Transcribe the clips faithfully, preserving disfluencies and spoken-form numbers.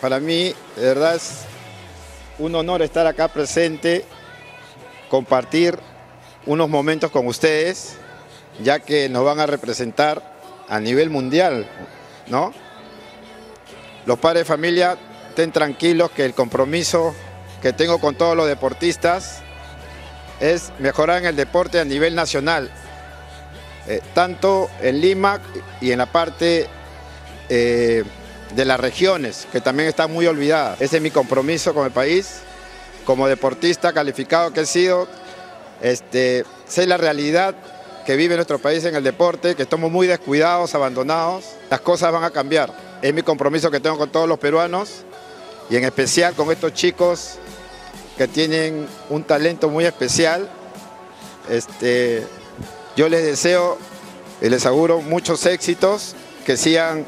para mí, de verdad, es un honor estar acá presente, compartir unos momentos con ustedes, ya que nos van a representar a nivel mundial, ¿no? Los padres de familia, estén tranquilos que el compromiso que tengo con todos los deportistas es mejorar en el deporte a nivel nacional, eh, tanto en Lima y en la parte eh, de las regiones, que también está muy olvidada. Ese es mi compromiso con el país, como deportista calificado que he sido, este, sé la realidad que vive nuestro país en el deporte, que estamos muy descuidados, abandonados. Las cosas van a cambiar. Es mi compromiso que tengo con todos los peruanos y en especial con estos chicos que tienen un talento muy especial. Este, yo les deseo y les auguro muchos éxitos, que sigan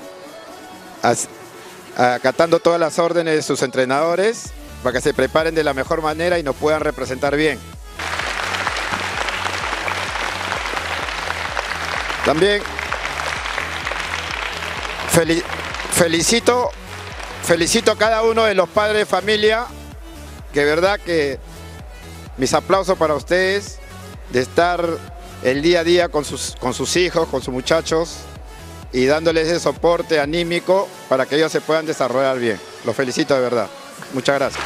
acatando todas las órdenes de sus entrenadores para que se preparen de la mejor manera y nos puedan representar bien. También fel- felicito, felicito a cada uno de los padres de familia, que verdad que mis aplausos para ustedes de estar el día a día con sus, con sus hijos, con sus muchachos y dándoles ese soporte anímico para que ellos se puedan desarrollar bien. Los felicito de verdad. Muchas gracias.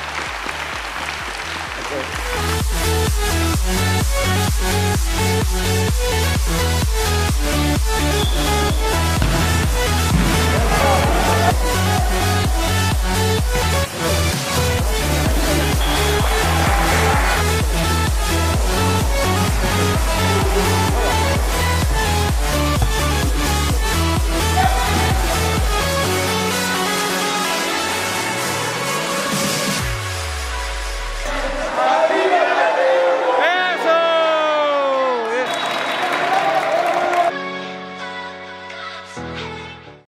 Okay.